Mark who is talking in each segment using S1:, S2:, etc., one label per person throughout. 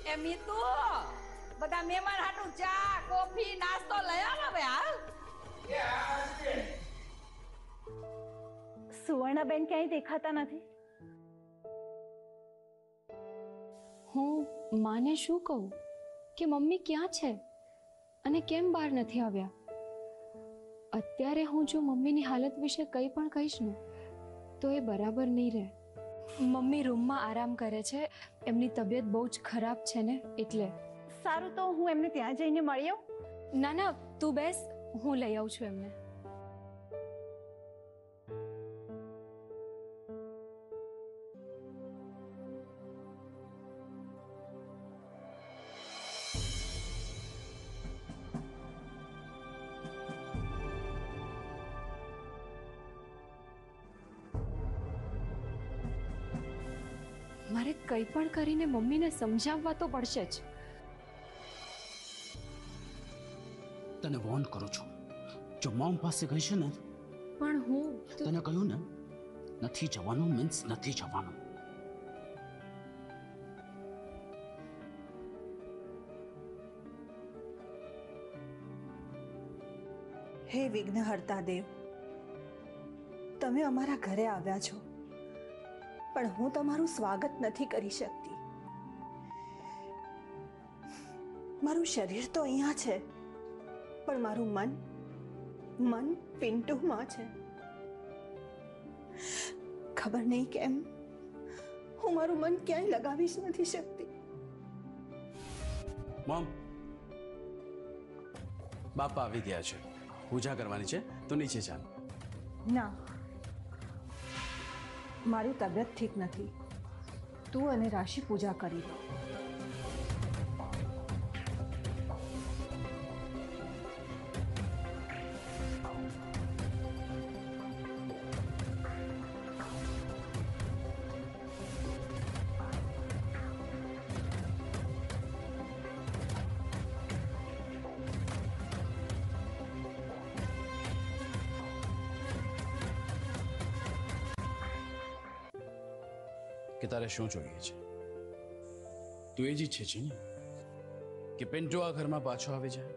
S1: એ મીતુ બધા મહેમાન હાટુ ચા કોફી નાસ્તો લઈ આવ હવે હાલ.
S2: સુવર્ણાબેન ક્યાંય દેખાતા નથી.
S3: હું માને શું કહું કે મમ્મી ક્યાં છે અને કેમ બહાર નથી આવ્યા? અત્યારે હું જો મમ્મીની હાલત વિશે કંઈ પણ કહીશ ને તો એ બરાબર નહીં રહે. મમ્મી રૂમમાં આરામ કરે છે, એમની તબિયત બહુ જ ખરાબ છે ને એટલે.
S2: સારું, તો હું એમને ત્યાં જઈને મળી આવું.
S3: ના ના, તું બેસ, હું લઈ આવું છું એમને. મારે કંઈ પણ કરીને મમ્મીને સમજાવવા તો પડશે જ.
S4: તને વોર્ન કરું છું, જો મોમ પાસે ગઈ છે ને,
S3: પણ હું
S4: તને કહ્યું ને નથી જવાનું મીન્સ નથી જવાનું.
S5: હે વિઘ્નહર્તા દેવ, તમે અમારા ઘરે આવ્યા છો, પણ હું તમારું સ્વાગત નથી કરી શકતી. મારું શરીર તો અહીંયા છે, પણ મારું મન પિન્ટુમાં છે. ખબર નહીં કેમ હું મારું મન ક્યાંય લગાવી જ નથી શકતી.
S4: મોમ, બાપા આવી ગયા છે, પૂજા કરવાની છે, તો નીચે ચાલ.
S5: ના, મારી તબિયત ઠીક નથી. તું અને રાશિ પૂજા કરી લો.
S4: કે તારે શું જોઈએ છે? તું એ જ ઈચ્છે છે ને કે પિન્ટુ આ ઘરમાં પાછો આવી જાય?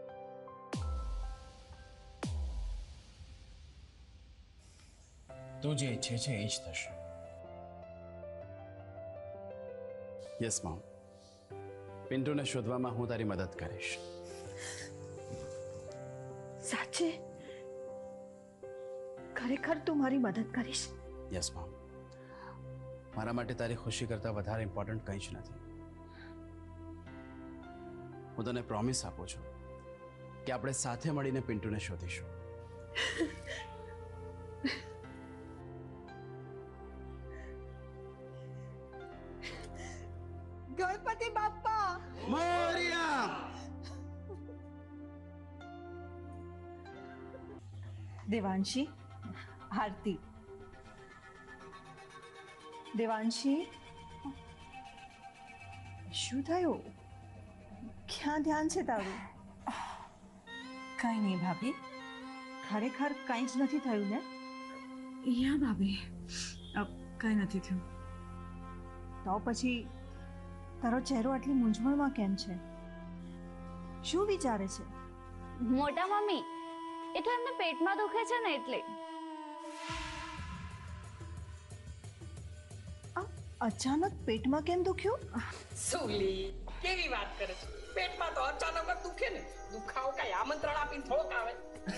S4: તું જે ઈચ્છે છે એ જ થશે. યસ મોમ, પિન્ટુને શોધવામાં હું તારી મદદ કરીશ.
S5: સાચે? ખરેખર તું મારી મદદ કરીશ?
S4: યસ મોમ, મારા માટે તારી ખુશી કરતાં વધારે ઇમ્પોર્ટન્ટ કંઈ જ નથી. હું તને પ્રોમિસ આપું છું કે આપણે સાથે મળીને પિન્ટુને શોધીશું.
S5: ગણપતિ બાપ્પા
S4: મોરિયા!
S5: દેવાંશી, આરતી. દેવાંશી, શું થયું? ક્યાં ધ્યાન છે તારું? કાંઈ નહીં ભાભી, ખરેખર કાંઈ જ નથી થયું ને?
S6: યા ભાભી, કાંઈ નથી થયું.
S5: તો પછી તારો ચહેરો આટલી મૂંઝવણમાં કેમ છે? શું વિચારે છે?
S3: મોટા મમ્મી, એ તો એમને પેટમાં દુખે છે ને એટલે.
S5: અચાનક પેટમાં કેમ દુખ્યું?
S1: સુલી કેવી વાત કરે છે? પેટમાં તો અચાનક જ દુખે ને. દુખાવો કઈ આમંત્રણ આપીને થોડોક આવે.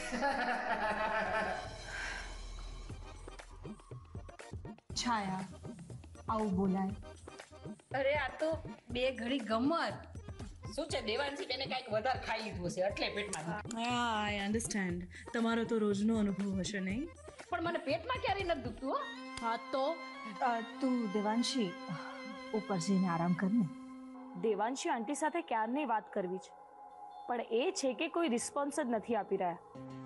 S5: છાયા, આવું બોલાય?
S1: અરે આ તો બે ઘડી ગમત. શું છે, દેવાંશી બેને કઈક વધારે ખાઈ લીધું હશે એટલે પેટમાં દુખે.
S6: હા, આઈ અન્ડરસ્ટેન્ડ. તમારો તો રોજનો અનુભવ હશે નહીં?
S1: પણ મને પેટમાં ક્યારેય નથી દુખતું હો.
S6: હા તો
S5: તું દેવાંશી ઉપર જઈને આરામ કર ને.
S2: દેવાંશી આંટી સાથે ક્યારની વાત કરવી છે, પણ એ છે કે કોઈ રિસ્પોન્સ જ નથી આપી રહ્યા.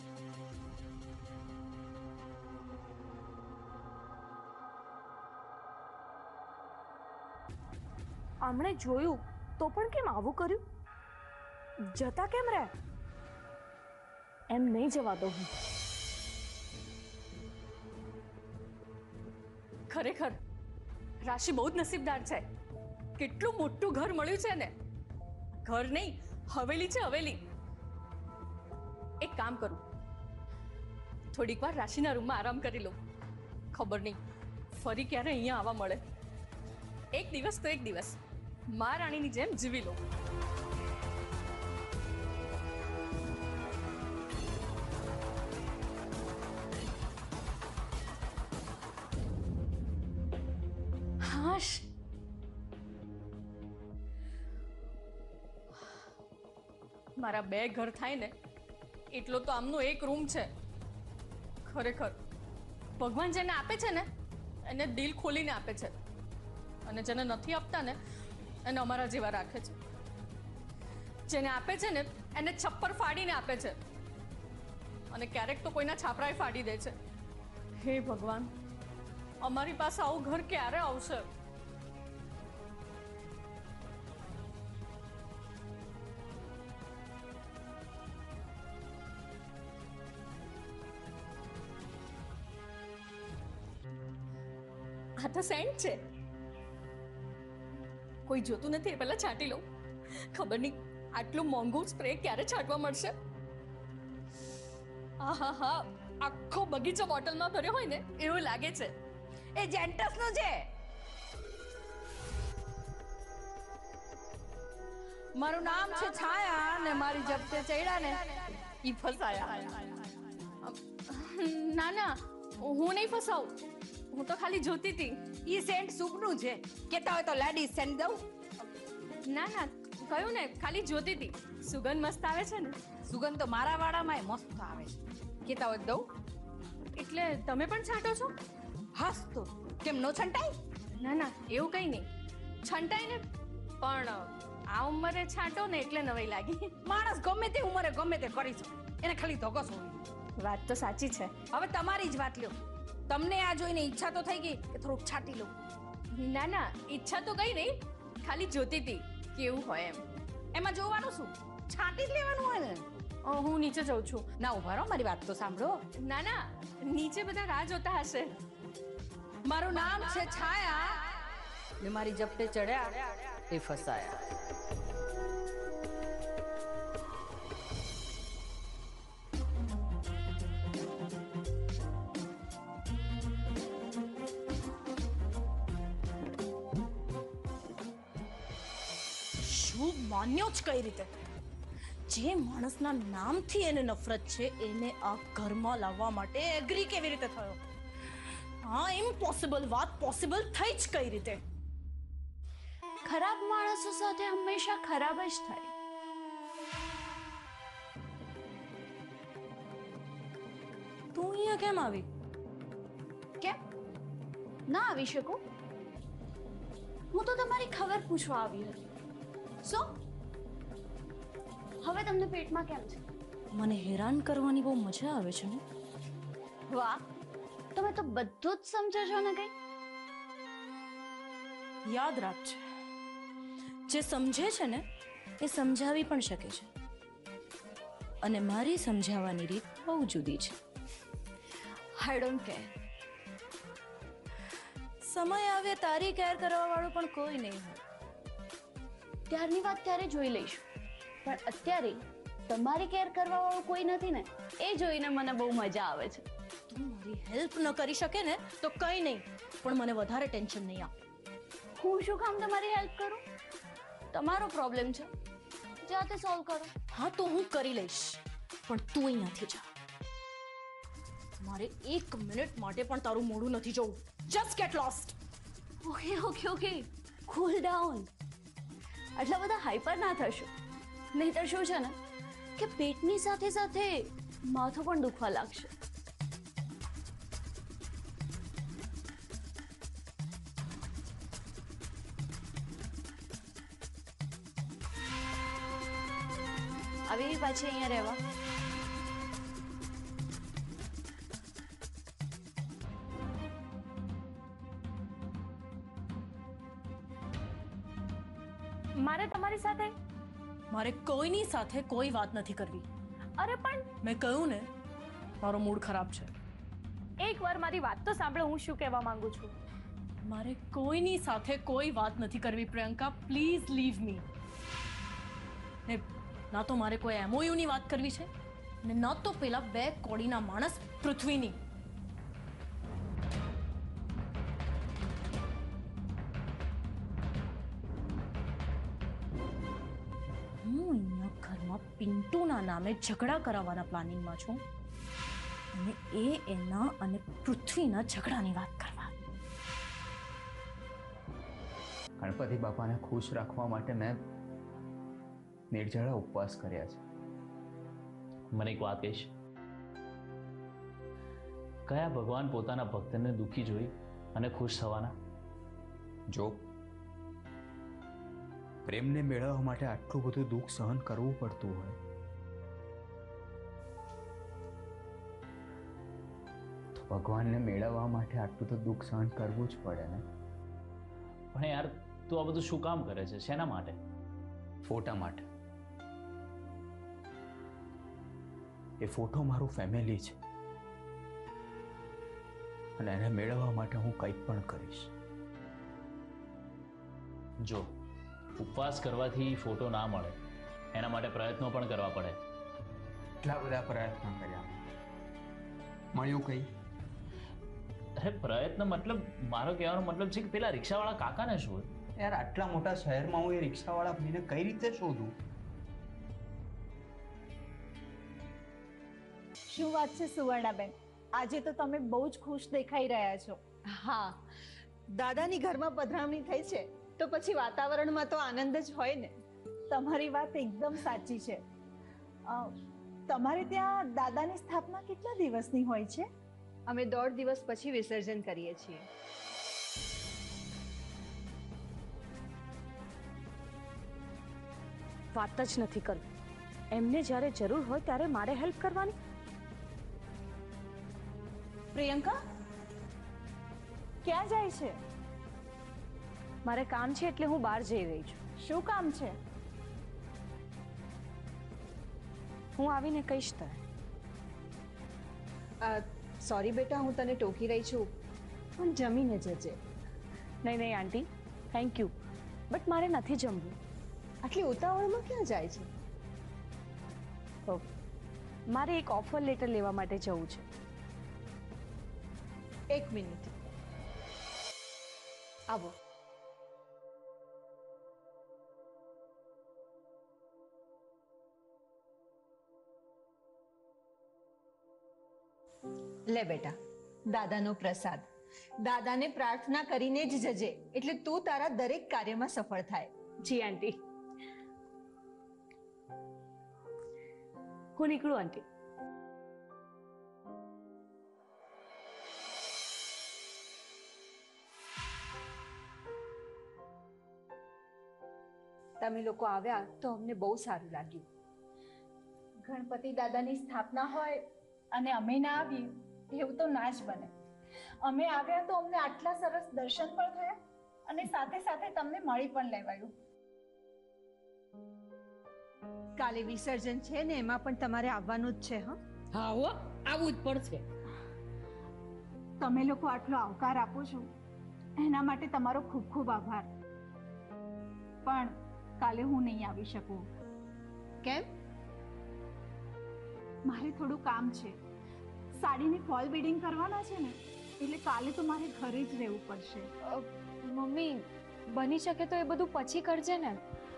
S2: આમણે જોયું તો પણ કેમ આવું કર્યું? જતા કેમ રહે? એમ નહીં જવા દો હું.
S3: ખરેખર રાશિ બહુ જ નસીબદાર છે.
S2: કેટલું મોટું ઘર મળ્યું છે ને. ઘર નહીં, હવેલી છે, હવેલી. એક કામ કરું, થોડીક વાર રાશિના રૂમમાં આરામ કરી લઉં. ખબર નહીં ફરી ક્યારે અહીંયા આવવા મળે. એક દિવસ તો એક દિવસ મહારાણીની જેમ જીવી લઉં. હાશ, મારા 2 ઘર થાય ને એટલો તો આમનો એક રૂમ છે. ખરેખર ભગવાન જેને આપે છે ને એને દિલ ખોલીને આપે છે, અને જેને નથી આપતા ને એને અમારા જેવા રાખે છે. જેને આપે છે ને એને છપ્પર ફાડીને આપે છે, અને ક્યારેક તો કોઈના છાપરાએ ફાડી દે છે. હે ભગવાન, અમારી પાસે આવું ઘર ક્યારે આવશે? આ તો સેન્ટ છે. કોઈ જોતું નથી એ પહેલા છાંટી લઉં. ખબર નહીં આટલું મોંઘું સ્પ્રે ક્યારે છાંટવા મળશે. આહા, આખો બગીચો બોટલમાં ભર્યો હોય ને એવું લાગે છે.
S1: એ જેન્ટસનું છે. મારું નામ છે છાયા ને મારી જપ્તે ચડ્યા ને ઈ ફસાયા.
S2: ના ના, હું નહીં ફસાવું. હું તો ખાલી જોતી હતી.
S1: ઈ સેન્ટ સુપનું છે. કેતા હોય તો લેડીઝ સેન્ટ દઉં?
S2: ના ના, કહ્યું ને ખાલી જોતી હતી. સુગંધ મસ્ત આવે છે ને.
S1: સુગંધ તો મારા વાળામાં મસ્ત આવે છે. કેતા હોય તો દઉં?
S2: એટલે તમે પણ છાંટો છો?
S1: હાસ તો કેમ નો છંટાય?
S2: ના ના, એવું કંઈ નહીં. છંટાય ને, પણ આ ઉંમરે છાંટો ને એટલે નવાઈ લાગી.
S1: માણસ ગમે તે ઉંમરે ગમે તે કરી શકે, એને ખાલી ધગસ હોવી.
S2: વાત તો સાચી છે.
S1: હવે તમારી જ વાત લ્યો. તમને આ જોઈને ઈચ્છા તો થઈ ગઈ કે થોડુંક છાંટી લઉં?
S2: ના ના, ઈચ્છા તો કઈ નહીં, ખાલી જોતી હતી કેવું હોય એમ.
S1: એમાં જોવાનું શું? છાંટી જ લેવાનું હોય ને.
S2: હું નીચે જઉં છું.
S1: ના ઉભા રહો, મારી વાત તો સાંભળો.
S2: ના ના, નીચે બધા રાહ જોતા હશે.
S1: મારું નામ છે છાયા ને મારી જપ્તે ચડ્યા તે ફસાયા.
S6: શું માન્યો જ કઈ રીતે? જે માણસના નામથી એને નફરત છે એને આ ઘરમાં લાવવા માટે એગ્રી કેવી રીતે થયો? હા, ઇમ્પોસિબલ વાત પોસિબલ થઈ જ કઈ રીતે?
S3: ખરાબ માણસો સાથે હંમેશા ખરાબ જ થાય.
S6: તું અહીંયા કેમ આવી?
S3: કેમ ના આવી શકું? હું તો તમારી ખબર પૂછવા આવી હતી. શું હવે તમને પેટમાં કેમ છે?
S6: મને હેરાન કરવાની બહુ મજા આવે છે ને.
S3: વાહ, તમે તો બધું જ સમજો છો ને. કઈ
S6: યાદ રાખજે, જે સમજે છે ને એ સમજાવી પણ શકે છે, અને મારી સમજાવવાની રીત બહુ જુદી છે.
S3: I don't care.
S6: સમય આવે તારી કેર કરવા વાળું પણ કોઈ નહીં હોય.
S3: ત્યારની વાત ત્યારે જોઈ લઈશું, પણ અત્યારે તમારી કેર કરવા વાળું કોઈ નથી ને, એ જોઈને મને બહુ મજા આવે છે.
S6: તું મારી હેલ્પ ન કરી શકે ને તો કંઈ નહીં, પણ મને વધારે ટેન્શન નહીં આપ.
S3: હું શું કામ તમારી હેલ્પ કરું? તમારો પ્રોબ્લેમ છે, જાતે સોલ્વ કરો.
S6: હા તો હું કરી લઈશ, પણ તું અહીંયાથી જા. મારે 1 મિનિટ માટે પણ તારું મોઢું નથી જોવું. Just get lost.
S3: Okay okay okay, cool down. આટલા બધા હાઈપર ના થશો, નહીંતર શું છે ને કે પેટની સાથે સાથે માથું પણ દુખવા લાગશે. આવી પાછી અહીંયા રહેવા.
S2: મારે તમારી સાથે?
S6: મારે કોઈની સાથે કોઈ વાત નથી કરવી.
S2: અરે પણ
S6: મેં કહ્યું ને, મારો મૂડ ખરાબ છે.
S2: એકવાર મારી વાત તો સાંભળો, હું શું કહેવા માંગુ છું.
S6: મારે કોઈની સાથે કોઈ વાત નથી કરવી પ્રિયંકા, પ્લીઝ લીવ મી. ને ના તો મારે કોઈ એમઓયુની વાત કરવી છે ને ના તો પેલા 2 કોડીના માણસ પૃથ્વીની. હું અહીંયા ઘરમાં પિન્ટુના નામે ઝઘડા કરાવવાના પ્લાનિંગમાં છું અને એના અને પૃથ્વીના ઝઘડાની વાત કરવા.
S7: ગણપતિ બાપાને ખુશ રાખવા માટે મેં નિર્જળા ઉપવાસ કર્યા છે.
S8: મને એક વાત કહીશ, કયા ભગવાન પોતાના ભક્તને દુઃખી જોઈ અને ખુશ થવાના?
S7: જો પ્રેમને મેળવવા માટે આટલું બધું દુઃખ સહન કરવું પડતું હોય તો ભગવાનને મેળવવા માટે આટલું તો દુઃખ સહન કરવું જ પડે ને.
S8: પણ યાર, તું આ બધું શું કામ કરે છે? શેના માટે?
S7: ફોટા માટે. એ ફોટો મારું ફેમિલી છે અને એને મેળવવા માટે હું કંઈ પણ કરીશ.
S8: જો ઉપવાસ કરવાથી ફોટો ના મળે, એના માટે પ્રયત્નો પણ કરવા પડે.
S7: એટલા બધા પ્રયત્ન કર્યા, મળ્યું કંઈ?
S8: અરે પ્રયત્ન મતલબ, મારો કહેવાનો મતલબ છે કે પેલા રિક્ષાવાળા કાકાને શું?
S7: યાર, આટલા મોટા શહેરમાં હું એ રિક્ષાવાળા ભાઈને કઈ રીતે શોધું?
S6: શું વાત છે સુવર્ણાબેન, આજે તો તમે બહુ જ ખુશ દેખાઈ રહ્યા છો.
S5: હા, દાદાની ઘરમાં પધરામણી થઈ છે તો પછી વાતાવરણમાં તો આનંદ જ હોય ને.
S6: તમારી વાત એકદમ સાચી છે. તમારે ત્યાં દાદાની સ્થાપના કેટલા દિવસની હોય છે?
S3: અમે 1.5 દિવસ પછી વિસર્જન કરીએ છીએ.
S6: વાત જ નથી કરવી. એમને જ્યારે જરૂર હોય ત્યારે મારે હેલ્પ કરવાની. પ્રિયંકા ક્યાં જાય છે? મારે કામ છે એટલે હું બહાર જઈ રહી છું. શું કામ છે? હું આવીને કહીશ તને.
S3: સોરી બેટા, હું તને ટોકી રહી છું, પણ જમીને જજે.
S6: નહીં નહીં આંટી, થેન્ક યુ, બટ મારે નથી જમવું.
S3: આટલી ઉતાવળમાં ક્યાં જાય છે?
S6: મારે એક ઓફર લેટર લેવા માટે જવું છે.
S5: 1 મિનિટ.
S3: આવો.
S5: લે બેટા, દાદાનો પ્રસાદ. દાદાને પ્રાર્થના કરીને જ જજે, એટલે તું તારા દરેક કાર્યમાં સફળ થાય.
S6: જી આંટી. હું નીકળું આંટી.
S3: તમે લોકો આવ્યા તો અમને બહુ સારું લાગ્યું.
S6: ગણપતિ દાદાની સ્થાપના હોય અને અમે ના આવીએ એવું તો ના જ બને. અમે આવ્યા તો અમને આટલા સરસ દર્શન પણ થયા અને સાથે સાથે તમને મળી પણ લેવાયું.
S5: કાલે વિસર્જન છે ને, એમાં પણ તમારે આવવાનું જ છે.
S1: હા હો, આવવું જ પડશે.
S6: તમે લોકો આટલો આવકાર આપો છો એના માટે તમારો ખૂબ ખૂબ આભાર. પણ કાલે હું નહીં આવી શકું.
S5: કેમ?
S6: મારે થોડું કામ છે. સાડીની ફોલ બીડિંગ કરવાના છે ને, એટલે કાલે તો મારે ઘરે જ રહેવું પડશે.
S3: મમ્મી, બની શકે તો એ બધું પછી કરજે ને.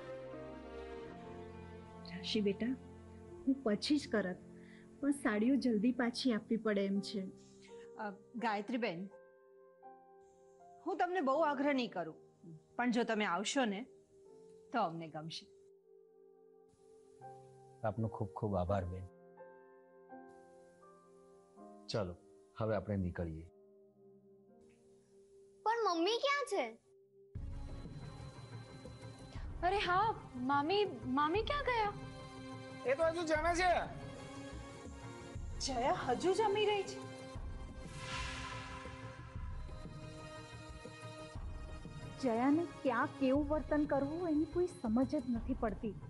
S6: રાશિ બેટા, હું પછી જ કરત, પણ સાડીઓ જલ્દી પાછી આપવી પડે એમ છે.
S5: ગાયત્રીબેન, હું તમને બહુ આગ્રહ નહીં કરું, પણ જો તમે આવશો ને તો અમને ગમશે.
S7: આપનો ખૂબ ખૂબ આભાર બેન. ચલો હવે આપણે નીકળીએ.
S9: પણ મમ્મી ક્યાં છે?
S3: અરે હા, મામી ક્યાં ગયા?
S10: એ તો હજુ જમે છે.
S6: જયા હજુ જમી રહી છે? જયાને ક્યાં કેવું વર્તન કરવું એની કોઈ સમજ જ નથી પડતી.